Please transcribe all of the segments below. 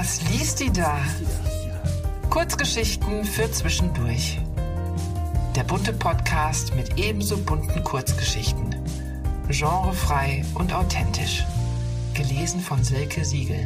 Was liest die da? Kurzgeschichten für zwischendurch. Der bunte Podcast mit ebenso bunten Kurzgeschichten. Genrefrei und authentisch. Gelesen von Silke Siegel.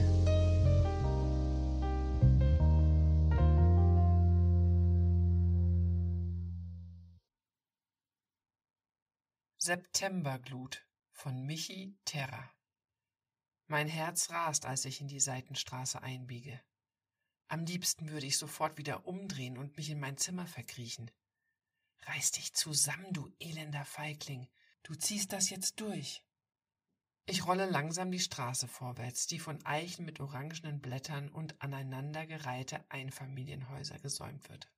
Septemberglut von Michi Terra. Mein Herz rast, als ich in die Seitenstraße einbiege. Am liebsten würde ich sofort wieder umdrehen und mich in mein Zimmer verkriechen. Reiß dich zusammen, du elender Feigling. Du ziehst das jetzt durch. Ich rolle langsam die Straße vorwärts, die von Eichen mit orangenen Blättern und aneinandergereihte Einfamilienhäuser gesäumt wird.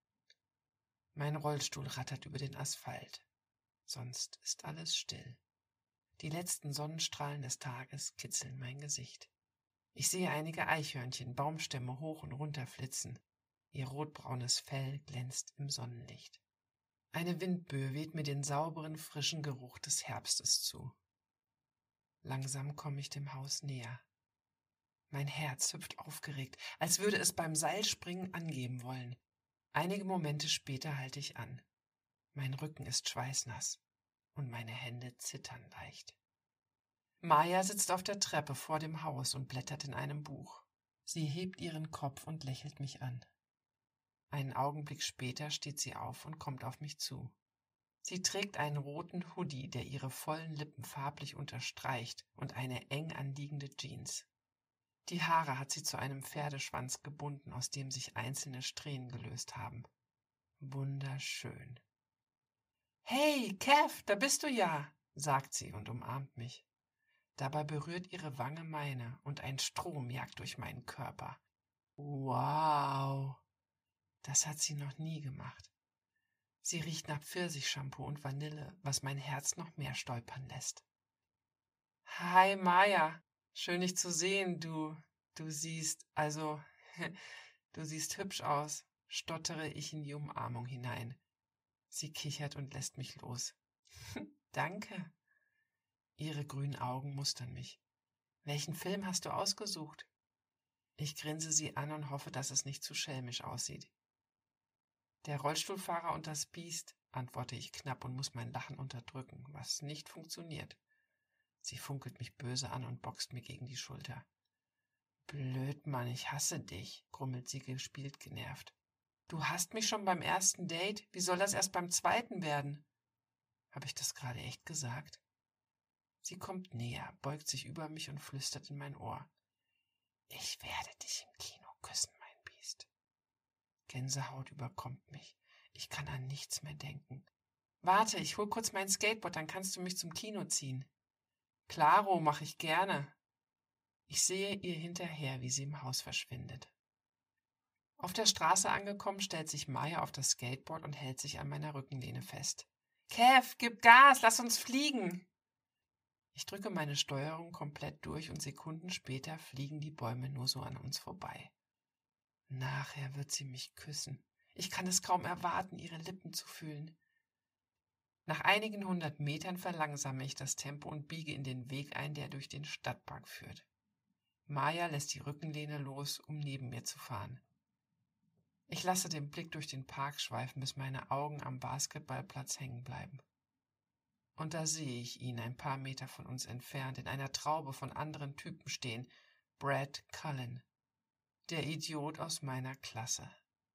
Mein Rollstuhl rattert über den Asphalt. Sonst ist alles still. Die letzten Sonnenstrahlen des Tages kitzeln mein Gesicht. Ich sehe einige Eichhörnchen, Baumstämme hoch und runter flitzen. Ihr rotbraunes Fell glänzt im Sonnenlicht. Eine Windböe weht mir den sauberen, frischen Geruch des Herbstes zu. Langsam komme ich dem Haus näher. Mein Herz hüpft aufgeregt, als würde es beim Seilspringen angeben wollen. Einige Momente später halte ich an. Mein Rücken ist schweißnass und meine Hände zittern leicht. Maja sitzt auf der Treppe vor dem Haus und blättert in einem Buch. Sie hebt ihren Kopf und lächelt mich an. Einen Augenblick später steht sie auf und kommt auf mich zu. Sie trägt einen roten Hoodie, der ihre vollen Lippen farblich unterstreicht, und eine eng anliegende Jeans. Die Haare hat sie zu einem Pferdeschwanz gebunden, aus dem sich einzelne Strähnen gelöst haben. Wunderschön. »Hey, Kev, da bist du ja«, sagt sie und umarmt mich. Dabei berührt ihre Wange meine und ein Strom jagt durch meinen Körper. Wow, das hat sie noch nie gemacht. Sie riecht nach Pfirsichshampoo und Vanille, was mein Herz noch mehr stolpern lässt. »Hi, Maja, schön dich zu sehen, du siehst hübsch aus«, stottere ich in die Umarmung hinein. Sie kichert und lässt mich los. »Danke.« Ihre grünen Augen mustern mich. »Welchen Film hast du ausgesucht?« Ich grinse sie an und hoffe, dass es nicht zu schelmisch aussieht. »Der Rollstuhlfahrer und das Biest«, antworte ich knapp und muss mein Lachen unterdrücken, was nicht funktioniert. Sie funkelt mich böse an und boxt mir gegen die Schulter. »Blöd, Mann, ich hasse dich«, grummelt sie gespielt genervt. »Du hasst mich schon beim ersten Date? Wie soll das erst beim zweiten werden?« Habe ich das gerade echt gesagt? Sie kommt näher, beugt sich über mich und flüstert in mein Ohr. »Ich werde dich im Kino küssen, mein Biest.« Gänsehaut überkommt mich. Ich kann an nichts mehr denken. »Warte, ich hol kurz mein Skateboard, dann kannst du mich zum Kino ziehen.« »Klaro, mach ich gerne.« Ich sehe ihr hinterher, wie sie im Haus verschwindet. Auf der Straße angekommen, stellt sich Maja auf das Skateboard und hält sich an meiner Rückenlehne fest. »Kev, gib Gas, lass uns fliegen!« Ich drücke meine Steuerung komplett durch und Sekunden später fliegen die Bäume nur so an uns vorbei. Nachher wird sie mich küssen. Ich kann es kaum erwarten, ihre Lippen zu fühlen. Nach einigen 100 Metern verlangsame ich das Tempo und biege in den Weg ein, der durch den Stadtpark führt. Maja lässt die Rückenlehne los, um neben mir zu fahren. Ich lasse den Blick durch den Park schweifen, bis meine Augen am Basketballplatz hängen bleiben. Und da sehe ich ihn ein paar Meter von uns entfernt in einer Traube von anderen Typen stehen. Brad Cullen, der Idiot aus meiner Klasse.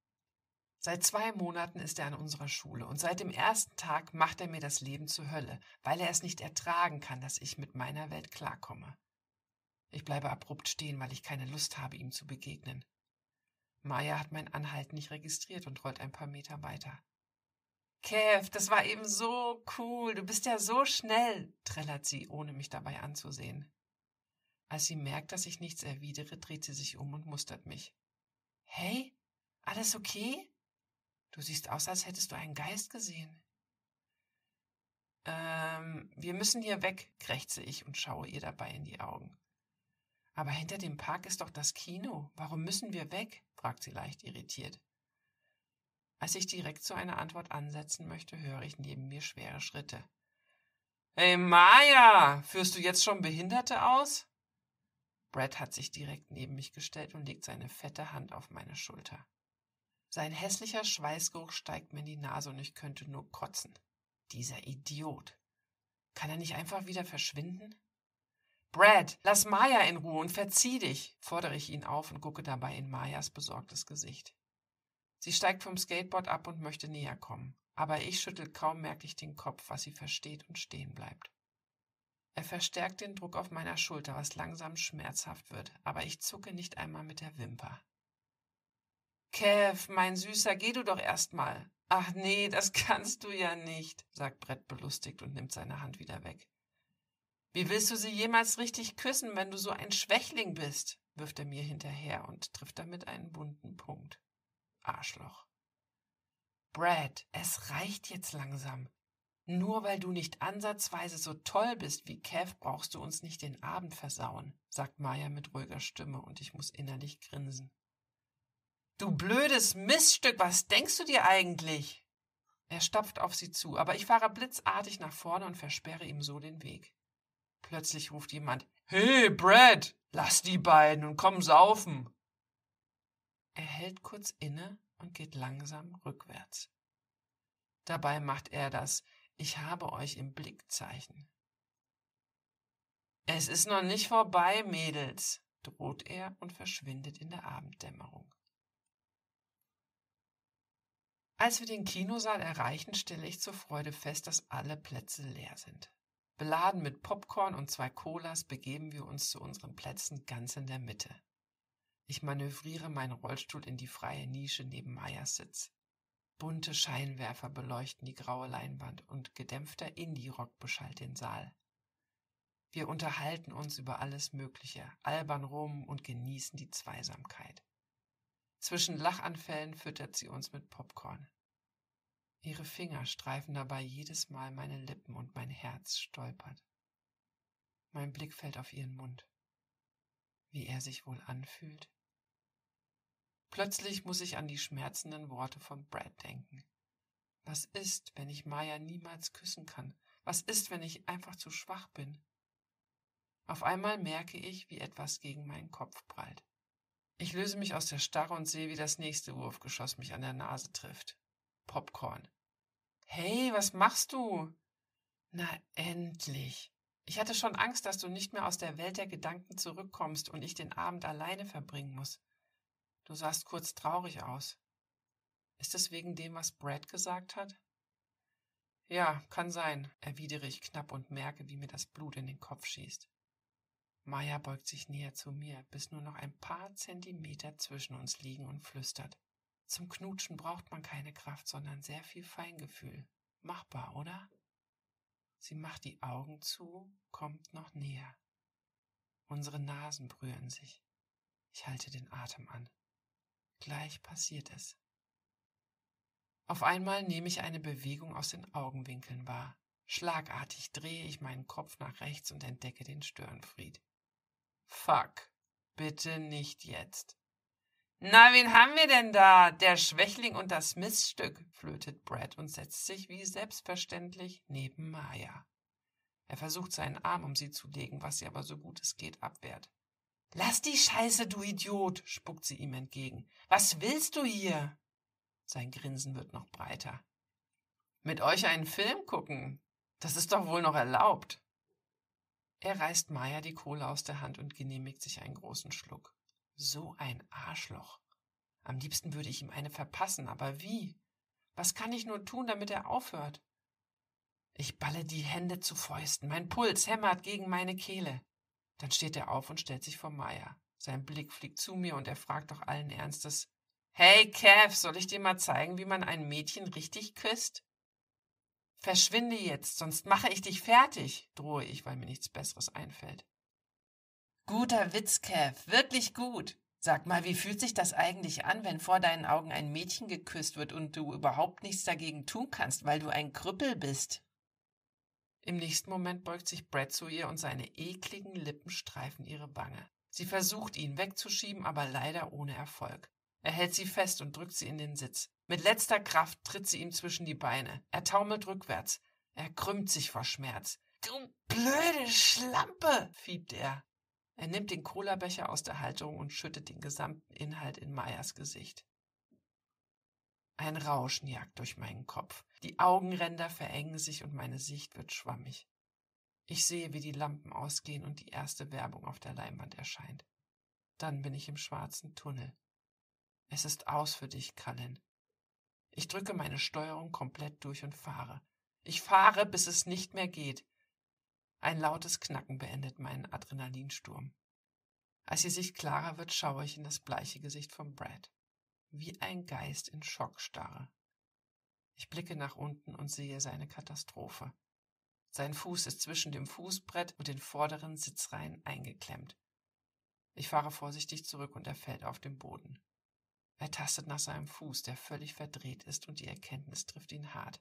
Seit 2 Monaten ist er an unserer Schule und seit dem ersten Tag macht er mir das Leben zur Hölle, weil er es nicht ertragen kann, dass ich mit meiner Welt klarkomme. Ich bleibe abrupt stehen, weil ich keine Lust habe, ihm zu begegnen. Maja hat mein Anhalten nicht registriert und rollt ein paar Meter weiter. »Kev, das war eben so cool, du bist ja so schnell«, trällert sie, ohne mich dabei anzusehen. Als sie merkt, dass ich nichts erwidere, dreht sie sich um und mustert mich. »Hey, alles okay? Du siehst aus, als hättest du einen Geist gesehen.« Wir müssen hier weg«, krächze ich und schaue ihr dabei in die Augen. »Aber hinter dem Park ist doch das Kino. Warum müssen wir weg?«, fragt sie leicht irritiert. Als ich direkt zu einer Antwort ansetzen möchte, höre ich neben mir schwere Schritte. »Hey Maja, führst du jetzt schon Behinderte aus?« Brad hat sich direkt neben mich gestellt und legt seine fette Hand auf meine Schulter. Sein hässlicher Schweißgeruch steigt mir in die Nase und ich könnte nur kotzen. Dieser Idiot. Kann er nicht einfach wieder verschwinden? Brad, lass Maya in Ruhe und verzieh dich, fordere ich ihn auf und gucke dabei in Mayas besorgtes Gesicht. Sie steigt vom Skateboard ab und möchte näher kommen, aber ich schüttel kaum merklich den Kopf, was sie versteht und stehen bleibt. Er verstärkt den Druck auf meiner Schulter, was langsam schmerzhaft wird, aber ich zucke nicht einmal mit der Wimper. Kev, mein Süßer, geh du doch erst mal. Ach nee, das kannst du ja nicht, sagt Brett belustigt und nimmt seine Hand wieder weg. Wie willst du sie jemals richtig küssen, wenn du so ein Schwächling bist? Wirft er mir hinterher und trifft damit einen wunden Punkt. Arschloch. Brad, es reicht jetzt langsam. Nur weil du nicht ansatzweise so toll bist wie Kev, brauchst du uns nicht den Abend versauen, sagt Maya mit ruhiger Stimme und ich muss innerlich grinsen. Du blödes Miststück, was denkst du dir eigentlich? Er stapft auf sie zu, aber ich fahre blitzartig nach vorne und versperre ihm so den Weg. Plötzlich ruft jemand, »Hey, Brad, lass die beiden und komm saufen!« Er hält kurz inne und geht langsam rückwärts. Dabei macht er das »Ich habe euch im Blick« Zeichen. »Es ist noch nicht vorbei, Mädels«, droht er und verschwindet in der Abenddämmerung. Als wir den Kinosaal erreichen, stelle ich zur Freude fest, dass alle Plätze leer sind. Beladen mit Popcorn und 2 Colas begeben wir uns zu unseren Plätzen ganz in der Mitte. Ich manövriere meinen Rollstuhl in die freie Nische neben Mayas Sitz. Bunte Scheinwerfer beleuchten die graue Leinwand und gedämpfter Indie-Rock beschallt den Saal. Wir unterhalten uns über alles Mögliche, albern rum und genießen die Zweisamkeit. Zwischen Lachanfällen füttert sie uns mit Popcorn. Ihre Finger streifen dabei jedes Mal meine Lippen und mein Herz stolpert. Mein Blick fällt auf ihren Mund. Wie er sich wohl anfühlt? Plötzlich muss ich an die schmerzenden Worte von Brad denken. Was ist, wenn ich Maya niemals küssen kann? Was ist, wenn ich einfach zu schwach bin? Auf einmal merke ich, wie etwas gegen meinen Kopf prallt. Ich löse mich aus der Starre und sehe, wie das nächste Wurfgeschoss mich an der Nase trifft. Popcorn. Hey, was machst du? Na endlich. Ich hatte schon Angst, dass du nicht mehr aus der Welt der Gedanken zurückkommst und ich den Abend alleine verbringen muss. Du sahst kurz traurig aus. Ist es wegen dem, was Brad gesagt hat? Ja, kann sein, erwidere ich knapp und merke, wie mir das Blut in den Kopf schießt. Maya beugt sich näher zu mir, bis nur noch ein paar Zentimeter zwischen uns liegen und flüstert. Zum Knutschen braucht man keine Kraft, sondern sehr viel Feingefühl. Machbar, oder? Sie macht die Augen zu, kommt noch näher. Unsere Nasen berühren sich. Ich halte den Atem an. Gleich passiert es. Auf einmal nehme ich eine Bewegung aus den Augenwinkeln wahr. Schlagartig drehe ich meinen Kopf nach rechts und entdecke den Störenfried. Fuck, bitte nicht jetzt. Na, wen haben wir denn da? Der Schwächling und das Missstück, flötet Brad und setzt sich wie selbstverständlich neben Maya. Er versucht seinen Arm um sie zu legen, was sie aber so gut es geht abwehrt. Lass die Scheiße, du Idiot, spuckt sie ihm entgegen. Was willst du hier? Sein Grinsen wird noch breiter. Mit euch einen Film gucken? Das ist doch wohl noch erlaubt. Er reißt Maya die Kohle aus der Hand und genehmigt sich einen großen Schluck. So ein Arschloch. Am liebsten würde ich ihm eine verpassen, aber wie? Was kann ich nur tun, damit er aufhört? Ich balle die Hände zu Fäusten, mein Puls hämmert gegen meine Kehle. Dann steht er auf und stellt sich vor Maya. Sein Blick fliegt zu mir und er fragt doch allen Ernstes, »Hey, Kev, soll ich dir mal zeigen, wie man ein Mädchen richtig küsst?« »Verschwinde jetzt, sonst mache ich dich fertig«, drohe ich, weil mir nichts Besseres einfällt. »Guter Witz, Kev, wirklich gut. Sag mal, wie fühlt sich das eigentlich an, wenn vor deinen Augen ein Mädchen geküsst wird und du überhaupt nichts dagegen tun kannst, weil du ein Krüppel bist?« Im nächsten Moment beugt sich Brad zu ihr und seine ekligen Lippen streifen ihre Wange. Sie versucht, ihn wegzuschieben, aber leider ohne Erfolg. Er hält sie fest und drückt sie in den Sitz. Mit letzter Kraft tritt sie ihm zwischen die Beine. Er taumelt rückwärts. Er krümmt sich vor Schmerz. »Du blöde Schlampe«, fiebt er. Er nimmt den Cola-Becher aus der Halterung und schüttet den gesamten Inhalt in Mayas Gesicht. Ein Rauschen jagt durch meinen Kopf. Die Augenränder verengen sich und meine Sicht wird schwammig. Ich sehe, wie die Lampen ausgehen und die erste Werbung auf der Leinwand erscheint. Dann bin ich im schwarzen Tunnel. Es ist aus für dich, Cullen. Ich drücke meine Steuerung komplett durch und fahre. Ich fahre, bis es nicht mehr geht. Ein lautes Knacken beendet meinen Adrenalinsturm. Als die Sicht klarer wird, schaue ich in das bleiche Gesicht von Brad. Wie ein Geist in Schockstarre. Ich blicke nach unten und sehe seine Katastrophe. Sein Fuß ist zwischen dem Fußbrett und den vorderen Sitzreihen eingeklemmt. Ich fahre vorsichtig zurück und er fällt auf den Boden. Er tastet nach seinem Fuß, der völlig verdreht ist, und die Erkenntnis trifft ihn hart.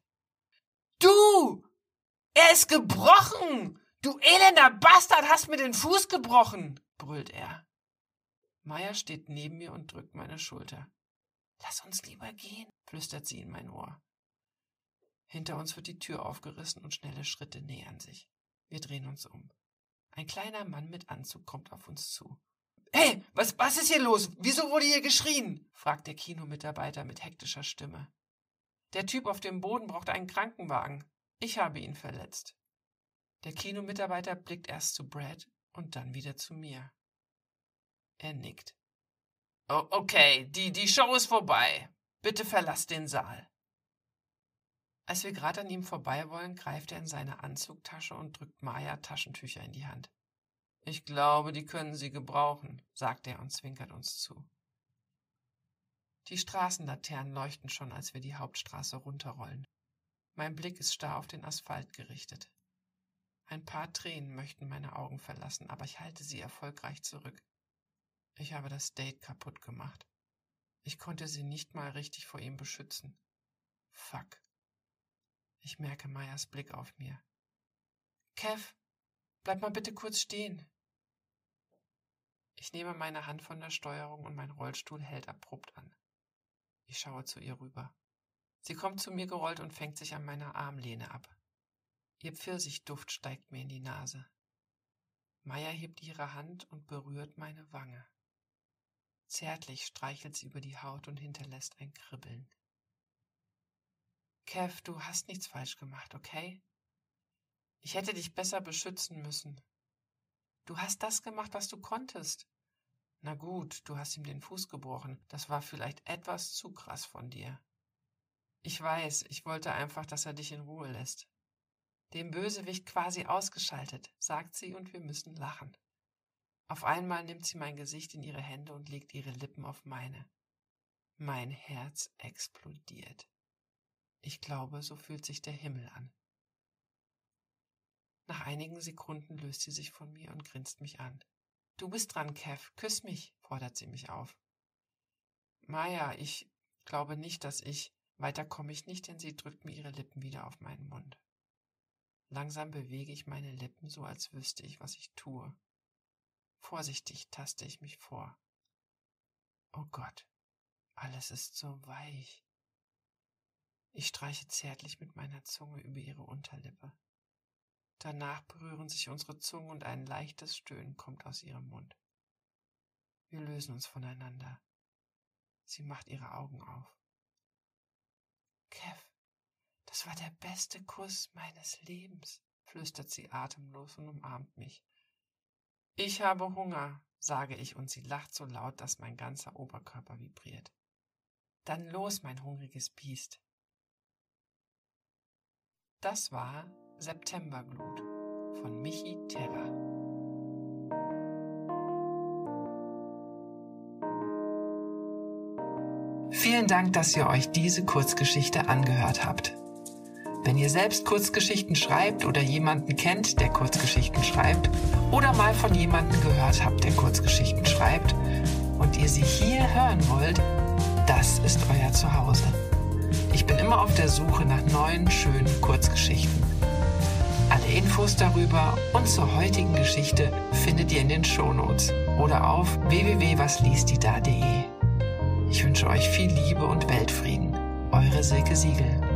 »Du! Er ist gebrochen! Du elender Bastard, hast mir den Fuß gebrochen!« brüllt er. Maya steht neben mir und drückt meine Schulter. »Lass uns lieber gehen«, flüstert sie in mein Ohr. Hinter uns wird die Tür aufgerissen und schnelle Schritte nähern sich. Wir drehen uns um. Ein kleiner Mann mit Anzug kommt auf uns zu. »Hey, was ist hier los? Wieso wurde hier geschrien?« fragt der Kinomitarbeiter mit hektischer Stimme. »Der Typ auf dem Boden braucht einen Krankenwagen. Ich habe ihn verletzt.« Der Kinomitarbeiter blickt erst zu Brad und dann wieder zu mir. Er nickt. »Oh, okay, die Show ist vorbei. Bitte verlass den Saal.« Als wir gerade an ihm vorbei wollen, greift er in seine Anzugtasche und drückt Maya Taschentücher in die Hand. »Ich glaube, die können Sie gebrauchen«, sagt er und zwinkert uns zu. Die Straßenlaternen leuchten schon, als wir die Hauptstraße runterrollen. Mein Blick ist starr auf den Asphalt gerichtet. Ein paar Tränen möchten meine Augen verlassen, aber ich halte sie erfolgreich zurück. Ich habe das Date kaputt gemacht. Ich konnte sie nicht mal richtig vor ihm beschützen. Fuck. Ich merke Mayas Blick auf mir. »Kev, bleib mal bitte kurz stehen.« Ich nehme meine Hand von der Steuerung und mein Rollstuhl hält abrupt an. Ich schaue zu ihr rüber. Sie kommt zu mir gerollt und fängt sich an meiner Armlehne ab. Ihr Pfirsichduft steigt mir in die Nase. Maya hebt ihre Hand und berührt meine Wange. Zärtlich streichelt sie über die Haut und hinterlässt ein Kribbeln. »Kev, du hast nichts falsch gemacht, okay? Ich hätte dich besser beschützen müssen. Du hast das gemacht, was du konntest. Na gut, du hast ihm den Fuß gebrochen. Das war vielleicht etwas zu krass von dir. Ich weiß, ich wollte einfach, dass er dich in Ruhe lässt. Den Bösewicht quasi ausgeschaltet«, sagt sie und wir müssen lachen. Auf einmal nimmt sie mein Gesicht in ihre Hände und legt ihre Lippen auf meine. Mein Herz explodiert. Ich glaube, so fühlt sich der Himmel an. Nach einigen Sekunden löst sie sich von mir und grinst mich an. »Du bist dran, Kev, küss mich«, fordert sie mich auf. »Maya, ich glaube nicht, dass ich...« Weiter komme ich nicht, denn sie drückt mir ihre Lippen wieder auf meinen Mund. Langsam bewege ich meine Lippen, so als wüsste ich, was ich tue. Vorsichtig taste ich mich vor. Oh Gott, alles ist so weich. Ich streiche zärtlich mit meiner Zunge über ihre Unterlippe. Danach berühren sich unsere Zungen und ein leichtes Stöhnen kommt aus ihrem Mund. Wir lösen uns voneinander. Sie macht ihre Augen auf. »Kev, das war der beste Kuss meines Lebens«, flüstert sie atemlos und umarmt mich. »Ich habe Hunger«, sage ich und sie lacht so laut, dass mein ganzer Oberkörper vibriert. »Dann los, mein hungriges Biest.« Das war Septemberglut von Michi Terra. Vielen Dank, dass ihr euch diese Kurzgeschichte angehört habt. Wenn ihr selbst Kurzgeschichten schreibt oder jemanden kennt, der Kurzgeschichten schreibt, oder mal von jemandem gehört habt, der Kurzgeschichten schreibt, und ihr sie hier hören wollt, das ist euer Zuhause. Ich bin immer auf der Suche nach neuen, schönen Kurzgeschichten. Alle Infos darüber und zur heutigen Geschichte findet ihr in den Shownotes oder auf www.wasliestdie.de. Ich wünsche euch viel Liebe und Weltfrieden. Eure Silke Siegel.